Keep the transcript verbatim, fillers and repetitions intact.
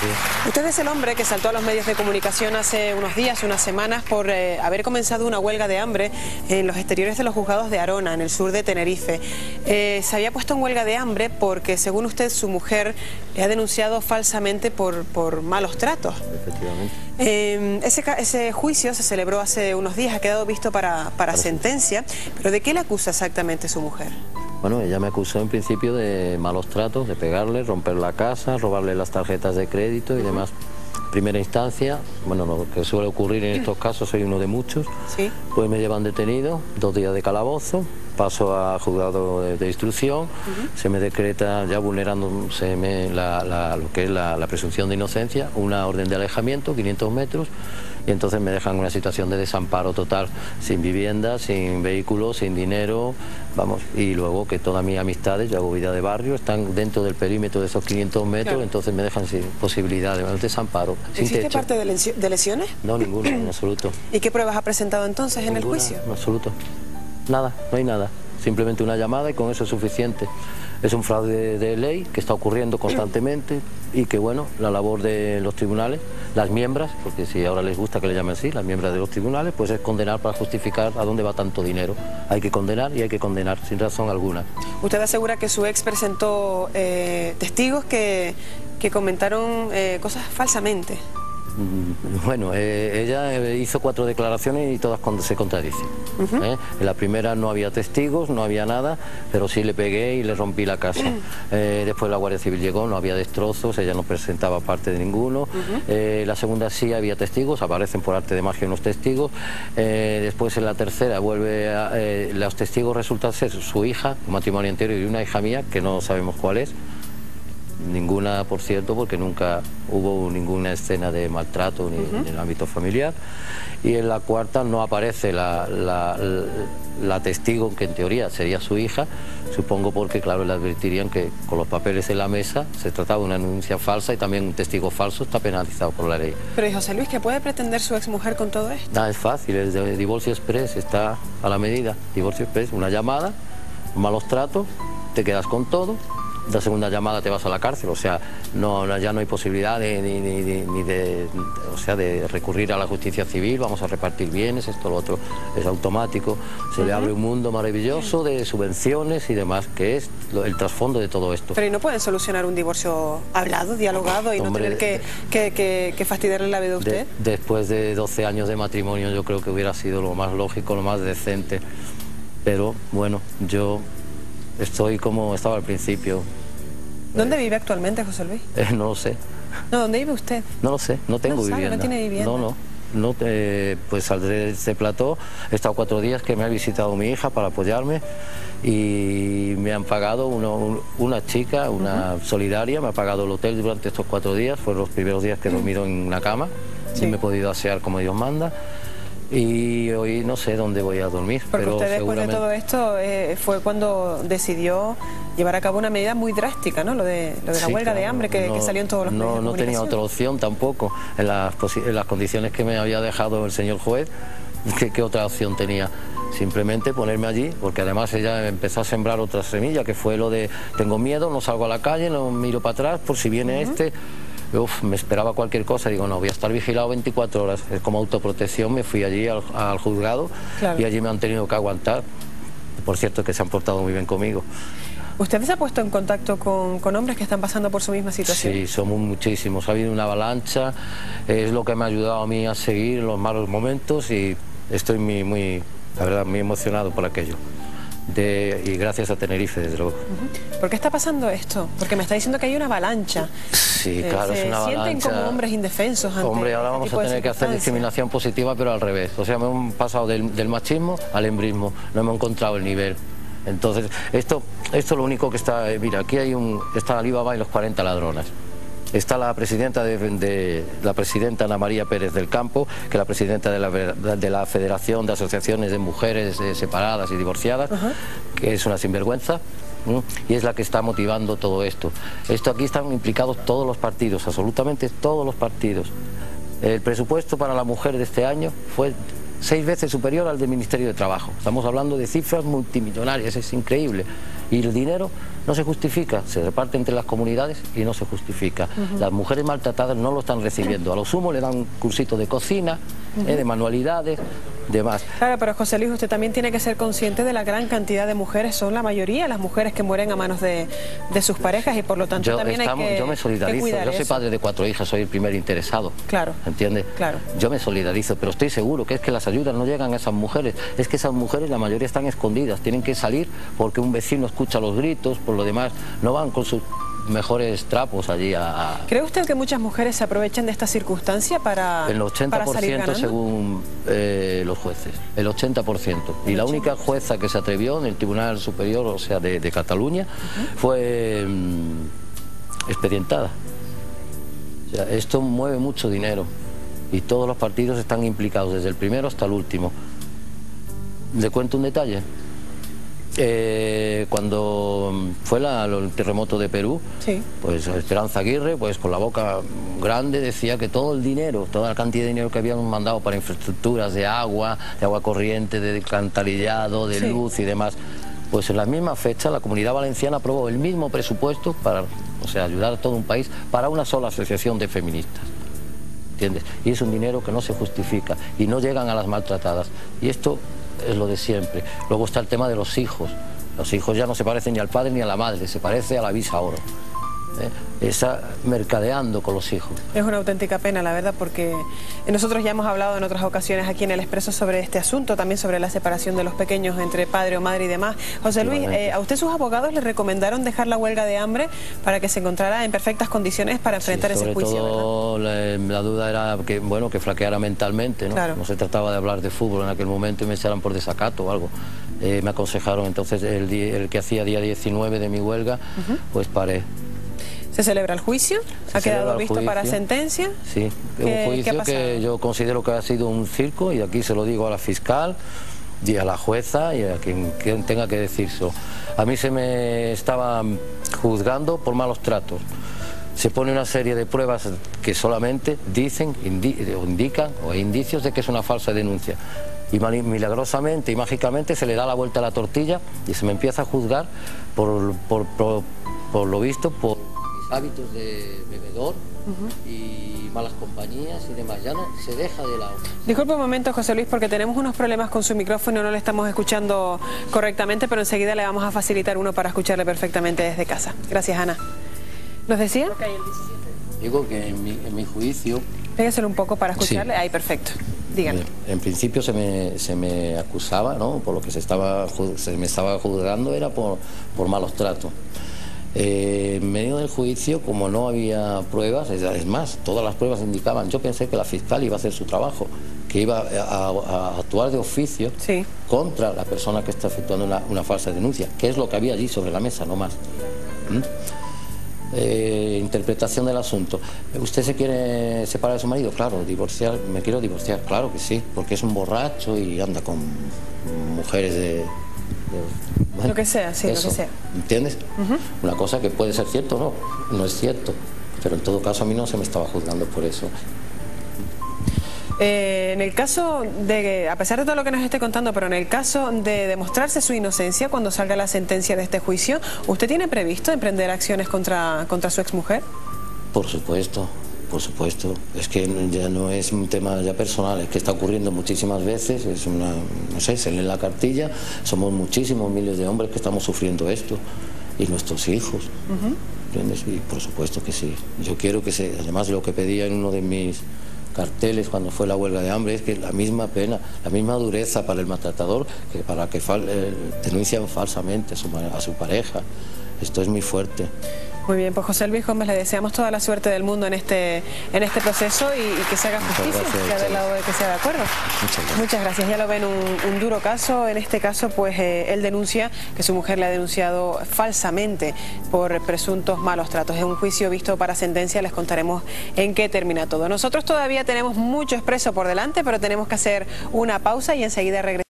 días. Usted es el hombre que saltó a los medios de comunicación hace unos días, unas semanas, por eh, haber comenzado una huelga de hambre en los exteriores de los juzgados de Arona, en el sur de Tenerife. Eh, se había puesto en huelga de hambre porque, según usted, su mujer le ha denunciado falsamente por, por malos tratos. Efectivamente. Eh, ese, ese juicio se celebró hace unos días, ha quedado visto para, para sentencia, pero ¿de qué le acusa exactamente su mujer? Bueno, ella me acusó en principio de malos tratos, de pegarle, romper la casa, robarle las tarjetas de crédito y demás. Primera instancia, bueno, lo que suele ocurrir en estos casos, soy uno de muchos, ¿Sí? Pues me llevan detenido, dos días de calabozo, paso a juzgado de, de instrucción, uh-huh. Se me decreta, ya vulnerándose la, la, lo que es la, la presunción de inocencia, una orden de alejamiento, quinientos metros, y entonces me dejan en una situación de desamparo total, sin vivienda, sin vehículos, sin dinero, vamos, y luego que todas mis amistades, yo hago vida de barrio, están dentro del perímetro de esos quinientos metros, claro. Entonces me dejan sin posibilidad de desamparo, sin ¿Existe techo. parte de, de lesiones? No, ninguna, en absoluto. ¿Y qué pruebas ha presentado entonces ninguna, en el juicio? En absoluto. Nada, no hay nada. Simplemente una llamada y con eso es suficiente. Es un fraude de, de ley que está ocurriendo constantemente y que, bueno, la labor de los tribunales, las miembros, porque si ahora les gusta que le llamen así, las miembros de los tribunales, pues es condenar para justificar a dónde va tanto dinero. Hay que condenar y hay que condenar sin razón alguna. Usted asegura que su ex presentó eh, testigos que, que comentaron eh, cosas falsamente. Bueno, eh, ella hizo cuatro declaraciones y todas se contradicen. Uh-huh. ¿eh? En la primera no había testigos, no había nada, pero sí le pegué y le rompí la casa. Uh-huh. eh, después la Guardia Civil llegó, no había destrozos, ella no presentaba parte de ninguno. Uh-huh. eh, la segunda sí había testigos, aparecen por arte de magia unos testigos. Eh, después en la tercera vuelve a, eh, los testigos resultan ser su hija, un matrimonio entero, y una hija mía, que no sabemos cuál es. Ninguna, por cierto, porque nunca hubo ninguna escena de maltrato ni uh-huh. en el ámbito familiar. Y en la cuarta no aparece la, la, la, la testigo, que en teoría sería su hija, supongo porque, claro, le advertirían que con los papeles en la mesa se trataba de una denuncia falsa y también un testigo falso está penalizado por la ley. Pero, ¿y José Luis, qué puede pretender su exmujer con todo esto? Nada, es fácil, es de divorcio express, está a la medida. Divorcio express, una llamada, malos tratos, te quedas con todo. La segunda llamada te vas a la cárcel, o sea, no, ya no hay posibilidad de, ni, ni, ni de, o sea, de recurrir a la justicia civil, vamos a repartir bienes, esto, lo otro, es automático. Se uh-huh. le abre un mundo maravilloso de subvenciones y demás, que es lo, el trasfondo de todo esto. Pero ¿y no pueden solucionar un divorcio hablado, dialogado y Hombre, no tener que, que, que, que fastidiarle la vida a usted? De, después de doce años de matrimonio yo creo que hubiera sido lo más lógico, lo más decente, pero bueno, yo... estoy como estaba al principio. ¿Dónde vive actualmente, José Luis? Eh, no lo sé. No, ¿dónde vive usted? No lo sé, no tengo no vivienda. Sabe, no tiene vivienda. No, no. no eh, pues saldré de este plató. He estado cuatro días que me ha visitado mi hija para apoyarme y me han pagado uno, un, una chica, una uh-huh. solidaria, me ha pagado el hotel durante estos cuatro días. Fueron los primeros días que he dormido en una cama sí. y me he podido asear como Dios manda. Y hoy no sé dónde voy a dormir. Porque pero usted después seguramente... de todo esto eh, fue cuando decidió llevar a cabo una medida muy drástica, ¿no? Lo de, lo de la sí, huelga claro, de hambre que, no, que salió en todos los no, medios de no tenía otra opción tampoco. En las, en las condiciones que me había dejado el señor juez, ¿qué, qué otra opción tenía? Simplemente ponerme allí, porque además ella empezó a sembrar otra semilla, que fue lo de tengo miedo, no salgo a la calle, no miro para atrás por si viene uh-huh. este... Uf, me esperaba cualquier cosa, digo, no, voy a estar vigilado veinticuatro horas. Es como autoprotección, me fui allí al, al juzgado claro. y allí me han tenido que aguantar. Por cierto, que se han portado muy bien conmigo. ¿Usted se ha puesto en contacto con, con hombres que están pasando por su misma situación? Sí, somos muchísimos. Ha habido una avalancha, es lo que me ha ayudado a mí a seguir en los malos momentos y estoy muy, muy, la verdad, muy emocionado por aquello. De, y gracias a Tenerife, desde luego. Uh-huh. ¿Por qué está pasando esto? Porque me está diciendo que hay una avalancha. Sí, claro, eh, es una avalancha. Se sienten como hombres indefensos ante Hombre, ahora vamos este a tener que hacer discriminación positiva, pero al revés. O sea, me hemos pasado del, del machismo al embrismo. No hemos encontrado el nivel. Entonces, esto, esto es lo único que está... Mira, aquí hay un... Está Alibaba y los cuarenta ladronas. Está la presidenta de, de la presidenta Ana María Pérez del Campo, que es la presidenta de la, de la Federación de Asociaciones de Mujeres eh, Separadas y Divorciadas, uh-huh. que es una sinvergüenza, ¿no? Y es la que está motivando todo esto. Esto aquí están implicados todos los partidos, absolutamente todos los partidos. El presupuesto para la mujer de este año fue seis veces superior al del Ministerio de Trabajo. Estamos hablando de cifras multimillonarias, es increíble. Y el dinero no se justifica, se reparte entre las comunidades y no se justifica. Uh-huh. Las mujeres maltratadas no lo están recibiendo. A lo sumo le dan un cursito de cocina, uh-huh. eh, de manualidades, demás. Claro, pero José Luis, usted también tiene que ser consciente de la gran cantidad de mujeres, son la mayoría las mujeres que mueren a manos de, de sus parejas y por lo tanto yo, también estamos, hay que Yo me solidarizo, yo soy eso. padre de cuatro hijas, soy el primer interesado. Claro. ¿Entiendes? Claro. Yo me solidarizo, pero estoy seguro que es que las ayudas no llegan a esas mujeres, es que esas mujeres la mayoría están escondidas, tienen que salir porque un vecino escucha los gritos, por lo demás no van con sus mejores trapos allí a... ¿Cree usted que muchas mujeres se aprovechan de esta circunstancia para, el ochenta por ciento para salir ganando? Según eh, los jueces, el ochenta por ciento. Y la única jueza que se atrevió en el Tribunal Superior, o sea, de, de Cataluña, uh-huh. fue mmm, expedientada. O sea, esto mueve mucho dinero y todos los partidos están implicados, desde el primero hasta el último. ¿Le cuento un detalle? Eh, cuando fue la, el terremoto de Perú, sí. pues Esperanza Aguirre, pues con la boca grande decía que todo el dinero, toda la cantidad de dinero que habíamos mandado para infraestructuras de agua, de agua corriente, de alcantarillado, de sí. luz y demás, pues en la misma fecha la Comunidad Valenciana aprobó el mismo presupuesto para, o sea, ayudar a todo un país para una sola asociación de feministas. ¿Entiendes? Y es un dinero que no se justifica y no llegan a las maltratadas. Y esto es lo de siempre. Luego está el tema de los hijos. Los hijos ya no se parecen ni al padre ni a la madre, se parece a la bisabuela. ¿Eh? Está mercadeando con los hijos. Es una auténtica pena, la verdad, porque nosotros ya hemos hablado en otras ocasiones aquí en El Expreso sobre este asunto, también sobre la separación de los pequeños entre padre o madre y demás. José Luis, eh, ¿a usted sus abogados le recomendaron dejar la huelga de hambre para que se encontrara en perfectas condiciones para enfrentar sí, ese juicio? Sobre todo la, la duda era que, bueno, que flaqueara mentalmente, ¿no? Claro. No se trataba de hablar de fútbol en aquel momento y me echaran por desacato o algo. Eh, me aconsejaron entonces el, el que hacía día diecinueve de mi huelga, uh-huh. pues paré. ¿Se celebra el juicio? Se ¿Ha quedado visto juicio. para sentencia? Sí, un juicio que yo considero que ha sido un circo y aquí se lo digo a la fiscal y a la jueza y a quien, quien tenga que decirlo. A mí se me estaba juzgando por malos tratos. Se pone una serie de pruebas que solamente dicen, indi o indican o indicios de que es una falsa denuncia. Y milagrosamente y mágicamente se le da la vuelta a la tortilla y se me empieza a juzgar por, por, por, por lo visto por mis hábitos de bebedor uh-huh. y malas compañías y demás. Ya no se deja de lado. Disculpe un momento, José Luis, porque tenemos unos problemas con su micrófono, no le estamos escuchando correctamente, pero enseguida le vamos a facilitar uno para escucharle perfectamente desde casa. Gracias, Ana. ¿Nos decía? Digo que en mi, en mi juicio... Pégueselo un poco para escucharle. Sí. Ahí, perfecto. Díganme. En principio se me, se me acusaba, ¿no? Por lo que se, estaba, se me estaba juzgando era por, por malos tratos. Eh, en medio del juicio, como no había pruebas, es más, todas las pruebas indicaban, yo pensé que la fiscal iba a hacer su trabajo, que iba a, a, a actuar de oficio sí. contra la persona que está efectuando una, una falsa denuncia, que es lo que había allí sobre la mesa, no más. ¿Mm? Eh, interpretación del asunto. ¿Usted se quiere separar de su marido? Claro. Divorciar, me quiero divorciar, claro que sí, porque es un borracho y anda con mujeres de... de bueno, lo que sea, sí, eso, lo que sea. ¿Entiendes? Uh-huh. Una cosa que puede ser cierto o no, no es cierto, pero en todo caso a mí no se me estaba juzgando por eso. Eh, en el caso de, a pesar de todo lo que nos esté contando, pero en el caso de demostrarse su inocencia cuando salga la sentencia de este juicio, ¿usted tiene previsto emprender acciones contra, contra su exmujer? Por supuesto, por supuesto. Es que ya no es un tema ya personal, es que está ocurriendo muchísimas veces, es una, no sé, se lee en la cartilla, somos muchísimos miles de hombres que estamos sufriendo esto, y nuestros hijos, uh-huh. ¿entiendes? Y por supuesto que sí. Yo quiero que se, además lo que pedía en uno de mis carteles cuando fue la huelga de hambre es que la misma pena, la misma dureza para el maltratador que para que fal, eh, denuncian falsamente a su, a su pareja. Esto es muy fuerte. Muy bien, pues José Luis Gómez, le deseamos toda la suerte del mundo en este en este proceso y, y que se haga justicia, que sea del lado de que sea de acuerdo. Muchas gracias. Muchas gracias. Ya lo ven, un, un duro caso. En este caso, pues eh, él denuncia que su mujer le ha denunciado falsamente por presuntos malos tratos. Es un juicio visto para sentencia, les contaremos en qué termina todo. Nosotros todavía tenemos mucho expreso por delante, pero tenemos que hacer una pausa y enseguida regresamos.